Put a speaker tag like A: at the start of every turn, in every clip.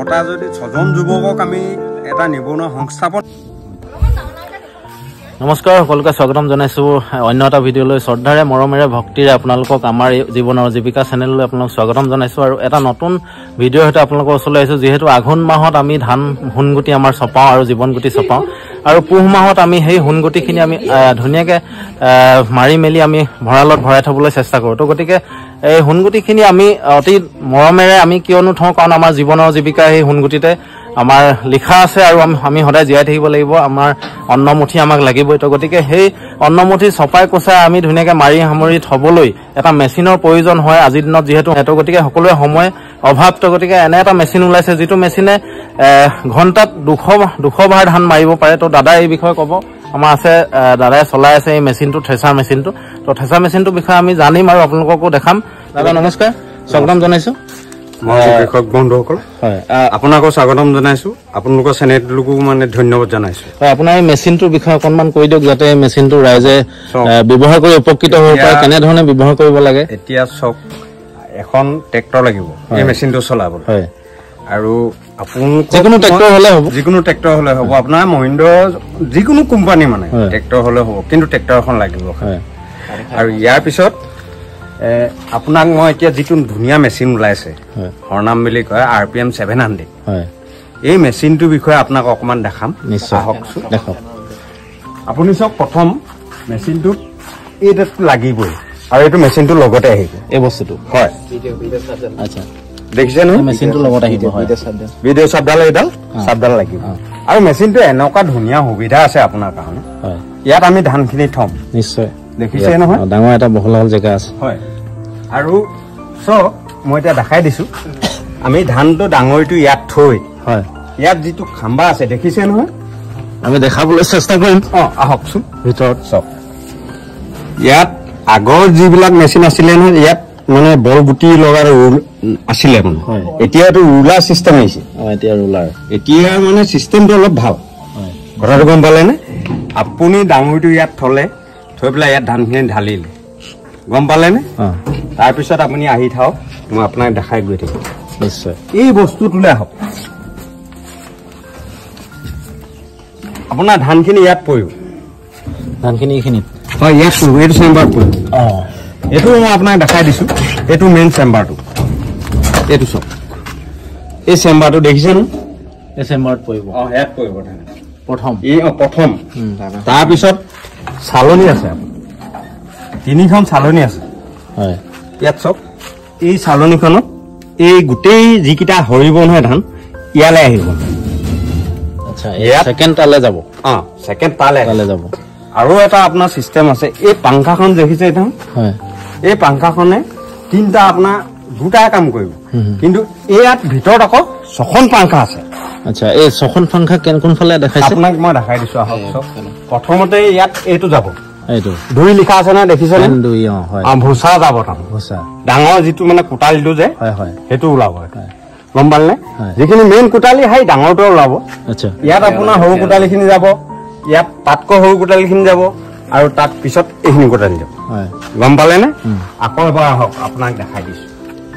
A: ছটা যদি 6জন যুৱকক আমি এটা নিবনুৱা সংস্থাপন।
B: নমস্কাৰ, সকলোকে স্বাগতম জনাইছোঁ অন্য এটা ভিডিঅ'লৈ। শ্ৰদ্ধাৰে মৰমেৰে ভক্তিৰে আপোনালোকক আমাৰ জীৱন আৰু জীৱিকা চেনেললৈ আপোনালোক স্বাগতম জনাইছোঁ আৰু এটা নতুন ভিডিঅ'ৰ সৈতে আপোনালোকৰ ওচৰলৈ আহিছোঁ। যিহেতু আঘোণ মাহত আমি ধান সোণগুটি আমাৰ চপাওঁ আৰু জীৱনগুটি চপাওঁ আৰু পুহ মাহত আমি সেই সোণগুটিখিনি আমি ধুনীয়াকৈ মাৰি মেলি আমি ভঁৰালত ভৰাই থ'বলৈ চেষ্টা কৰোঁ। তো গতিকে এই সোণগুটিখিনি আমি অতি মৰমেৰে আমি কিয়নো থওঁ, কাৰণ আমাৰ জীৱন আৰু জীৱিকা সেই সোণগুটিতে আমাৰ লিখা আছে আৰু আমি সদায় জীয়াই থাকিব লাগিব। আমাৰ অন্নমুঠি আমাক লাগিবই। তো গতিকে সেই অন্নমুঠি চপাই কোচাই আমি ধুনীয়াকৈ মাৰি সামৰি থ'বলৈ এটা মেচিনৰ প্ৰয়োজন হয় আজিৰ দিনত, যিহেতু তো গতিকে সকলোৱে সময় অভাৱ। তো গতিকে এনে এটা মেচিন ওলাইছে যিটো মেচিনে ঘণ্টাত 200 ভাৰ ধান মাৰিব পাৰে। তো দাদাই এই বিষয়ে ক'ব। আমাৰ আছে দাদাই চলাই আছে এই মেচিনটো, থ্ৰেচাৰ মেচিনটো। তো থ্ৰেচাৰ মেচিনটোৰ বিষয়ে আমি জানিম আৰু আপোনালোককো দেখাম। দাদা নমস্কাৰ, স্বাগতম জনাইছোঁ।
A: মই কৃষক বন্ধুসকল, হয়, আপোনাকো স্বাগতম জনাইছোঁ। আপোনালোকৰ চেনেলটোকো মানে ধন্যবাদ জনাইছোঁ।
B: হয়, আপোনাৰ এই মেচিনটোৰ বিষয়ে অকণমান কৈ দিয়ক, যাতে মেচিনটো ৰাইজে ব্যৱহাৰ কৰি উপকৃত হ'ব পাৰে, কেনেধৰণে ব্যৱহাৰ কৰিব লাগে।
A: এতিয়া চব এখন ট্ৰেক্টৰ লাগিব এই মেচিনটো চলাবলৈ। হয়, আৰু আপোনালোক
B: যিকোনো ট্ৰেক্টৰ হ'লে হ'ব,
A: যিকোনো ট্ৰেক্টৰ হ'লে হ'ব। আপোনাৰ মহিন্দ্ৰ যিকোনো কোম্পানী মানে ট্ৰেক্টৰ হ'লে হ'ব, কিন্তু ট্ৰেক্টৰ এখন লাগিব। আৰু ইয়াৰ পিছত আপোনাক মই এতিয়া যিটো ধুনীয়া মেচিন ওলাইছে, হৰনাম বুলি কয়, RPM 700, এই মেচিনটোৰ বিষয়ে আপোনাক অকণমান দেখাম।
B: নিশ্চয়,
A: আহকচোন
B: দেখাওক।
A: আপুনি চাওক, প্ৰথম মেচিনটোত এইটো লাগিবই আৰু এইটো মেচিনটোৰ লগতে আহিব
B: এই বস্তুটো।
A: হয়,
B: আচ্ছা,
A: দেখিছে নহয়,
B: মেচিনটোৰ লগত আহিব।
A: ভিডিঅ' চাপডাল, এইডাল চাপডাল লাগিব। আৰু মেচিনটো এনেকুৱা ধুনীয়া সুবিধা আছে আপোনাৰ কাৰণে। ইয়াত আমি ধানখিনি থ'ম।
B: নিশ্চয়,
A: দেখিছে নহয়,
B: ডাঙৰ এটা বহল জেগা আছে।
A: হয়, আৰু চব মই এতিয়া দেখাই দিছোঁ। আমি ধানটো ডাঙৰিটো ইয়াত থৈ, হয়, ইয়াত যিটো খাম্বা আছে দেখিছে নহয়,
B: আমি দেখাবলৈ চেষ্টা কৰিম।
A: আহকচোন
B: ভিতৰত
A: চব। ইয়াত আগৰ যিবিলাক মেচিন আছিলে নহয়, ইয়াত মানে বল গুটি লগাৰ আছিলে মানে। এতিয়া এইটো ৰুলাৰ চিষ্টেম আহিছে।
B: এতিয়া ৰুলাৰ,
A: এতিয়া মানে চিষ্টেমটো অলপ ভাল। কথাটো গম পালেনে? আপুনি ডাঙৰিটো ইয়াত থ'লে, থৈ পেলাই ইয়াত ধানখিনি ঢালিলে, গম পালেনে? তাৰপিছত আপুনি আহি থাকক, মই আপোনাক দেখাই গৈ থাকিম।
B: নিশ্চয়,
A: এই বস্তুটোলৈ আহক। আপোনাৰ ধানখিনি ইয়াত পৰিব,
B: ধানখিনি এইখিনিত।
A: হয়, ইয়াত পৰিব, এইটো চেম্বাৰত পৰিব। এইটো মই আপোনাক দেখাই দিছোঁ, এইটো মেইন চেম্বাৰটো। এইটো চব, এই চেম্বাৰটো দেখিছেনে?
B: এই চেম্বাৰত পৰিব।
A: ইয়াত পৰিব ধান
B: প্ৰথম।
A: প্ৰথম। তাৰপিছত চালনী আছে, 3খন চালনী আছে। হয়, ইয়াত চব এই চালনীখনত এই গোটেই যিকেইটা সৰিব নহয় ধান, ইয়ালৈ আহিব।
B: আচ্ছা, ছেকেণ্ড তালৈ যাব।
A: ছেকেণ্ড তালৈ
B: যাব।
A: আৰু এটা আপোনাৰ চিষ্টেম আছে, এই পাংখাখন দেখিছে ধান, এই পাংখাখনে 3টা আপোনাৰ 2টা কাম কৰিব, কিন্তু ইয়াত ভিতৰত আকৌ 6খন পাংখা আছে।
B: আচ্ছা, এই 6খন পাংখা কোনফালে দেখাইছে?
A: আপোনাক মই দেখাই দিছোঁ, আহক। প্ৰথমতে ইয়াত এইটো যাব,
B: এইটো
A: 2 লিখা আছে নহয়, দেখিছেনে?
B: 2,
A: ভোচা যাব, তাৰ ভোচা ডাঙৰ যিটো মানে কোটালিটো যে, সেইটো ওলাব, গম পালে? যিখিনি মেইন কোটালি সেই ডাঙৰটো ওলাব। আচ্ছা, ইয়াত আপোনাৰ সৰু কোটালিখিনি যাব, ইয়াত তাতকৈ সৰু কোটালিখিনি যাব, আৰু তাত পিছত এইখিনি কোটালি যাব, গম পালেনে? আকৌ এবাৰ আহক, আপোনাক দেখাই দিছোঁ।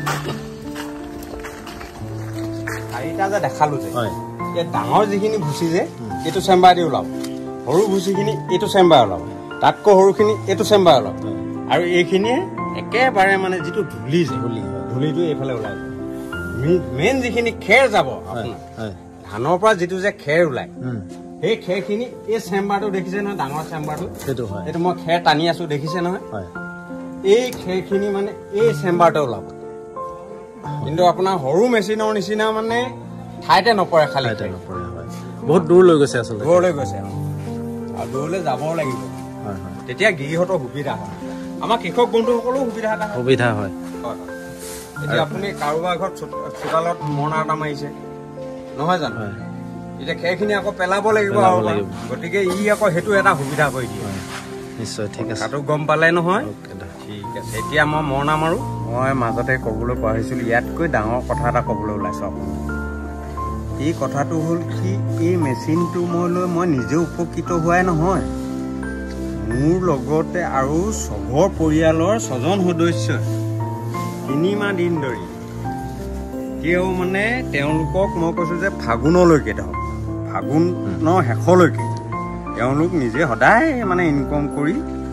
A: 4টা যে দেখালো যে, ইয়াত ডাঙৰ যিখিনি ভুচি যে এইটো চেম্বাৰ দি ওলাব, সৰু ভুচিখিনি এইটো চেম্বাৰ ওলাব, তাতকৈ সৰুখিনি এইটো চেম্বাৰ ওলাব, আৰু এইখিনিয়ে একেবাৰে মানে যিটো ধূলি যে ধূলিটো এইফালে ওলাই যাব। মেইন যিখিনি খেৰ যাব আপোনাৰ ধানৰ পৰা, যিটো যে খেৰ ওলাই, সেই খেৰখিনি এই চেম্বাৰটো দেখিছে নহয়, ডাঙৰ চেম্বাৰটো, এইটো মই খেৰ টানি আছো, দেখিছে নহয়? এই খেৰখিনি মানে এই চেম্বাৰতে ওলাব, কিন্তু আপোনাৰ সৰু মেচিনৰ নিচিনা মানে ঠাইতে নপৰে, খালি নপৰে।
B: বহুত দূৰ লৈ গৈছে, আচলতে
A: দূৰলৈ গৈছে, আৰু দূৰলৈ যাবও লাগিব। তেতিয়া গিৰিহঁতৰ সুবিধা হয়, আমাৰ কৃষক বন্ধুসকলেও সুবিধা হয়। এতিয়া আপুনি কাৰোবাৰ ঘৰত চোতালত মৰণা এটা মাৰিছে নহয় জানো, এতিয়া খেৰখিনি আকৌ পেলাব লাগিব, গতিকে ই আকৌ সেইটো এটা সুবিধা কৰি দিয়ে।
B: নিশ্চয়, ঠিক আছে,
A: তাতো গম পালে নহয়? ঠিক আছে, এতিয়া মই মৰণা মাৰোঁ। মই মাজতে ক'বলৈ পাহৰিছিলোঁ, ইয়াতকৈ ডাঙৰ কথা এটা ক'বলৈ ওলাইছোঁ আপোনাক। এই কথাটো হ'ল কি, এই মেচিনটো মই নিজে উপকৃত হোৱাই নহয়, মোৰ লগতে আৰু চবৰ পৰিয়ালৰ 6জন সদস্যই 3 মাহ দিন ধৰি এতিয়াও মানে তেওঁলোকক মই কৈছোঁ যে ফাগুনলৈকে ধৰক ফাগুনৰ শেষলৈকে তেওঁলোক নিজে সদায় মানে ইনকম কৰি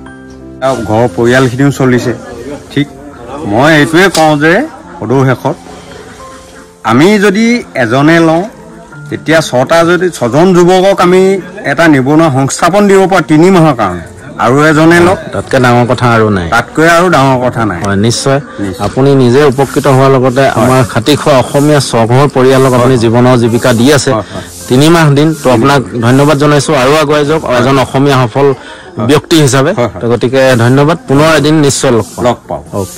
A: ঘৰৰ পৰিয়ালখিনিও চলিছে ঠিক মই এইটোৱে কওঁ যে সদৌ শেষত আমি যদি এজনে লওঁ তেতিয়া ছজন যুৱকক আমি এটা নিবনুৱা সংস্থাপন দিব পাৰোঁ 3 মাহৰ কাৰণে আৰু এজনে লওক
B: তাতকৈ ডাঙৰ কথা আৰু নাই
A: তাতকৈ আৰু ডাঙৰ কথা নাই
B: হয় নিশ্চয় আপুনি নিজে উপকৃত হোৱাৰ লগতে আমাৰ খাতি খোৱা অসমীয়া চহৰ পৰিয়ালক আপুনি জীৱনৰ জীৱিকা দি আছে 3 মাহ দিন তো আপোনাক ধন্যবাদ জনাইছোঁ আৰু আগুৱাই যাওক এজন অসমীয়া সফল ব্যক্তি হিচাপে গতিকে ধন্যবাদ পুনৰ এদিন নিশ্চয় লগ পাওঁ অ'কে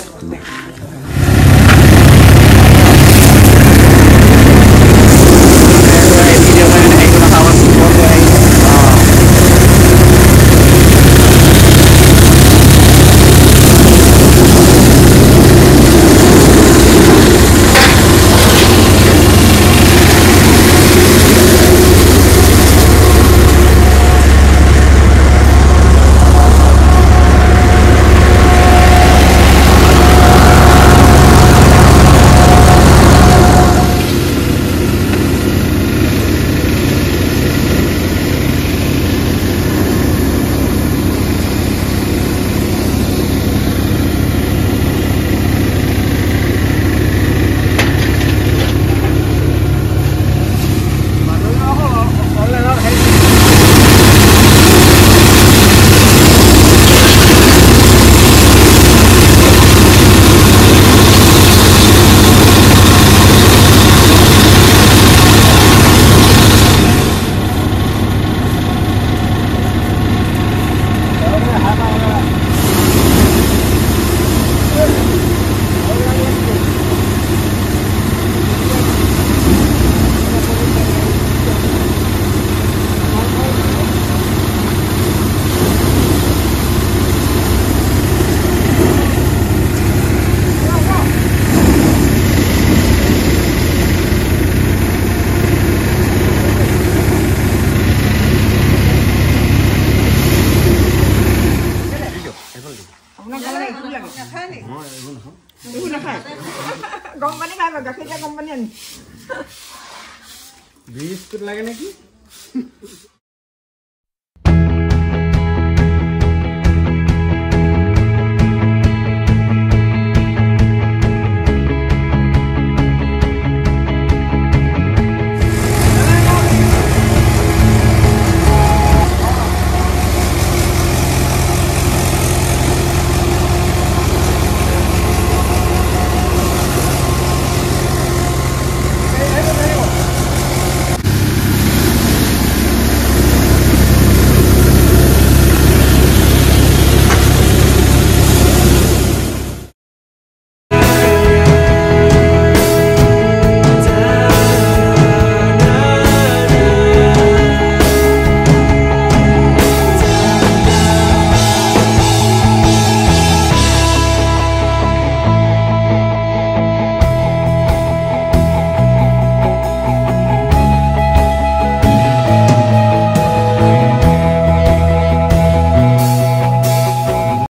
A: বিস্কুট লাগে নাকি